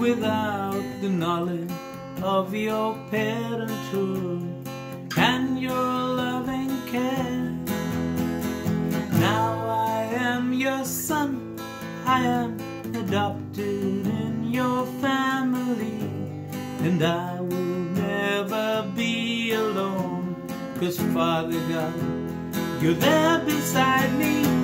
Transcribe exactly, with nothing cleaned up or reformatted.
without the knowledge of your parenthood and your loving care. Now I am your son, I am adopted in your family, and I will never be alone, 'cause Father God, you're there beside me.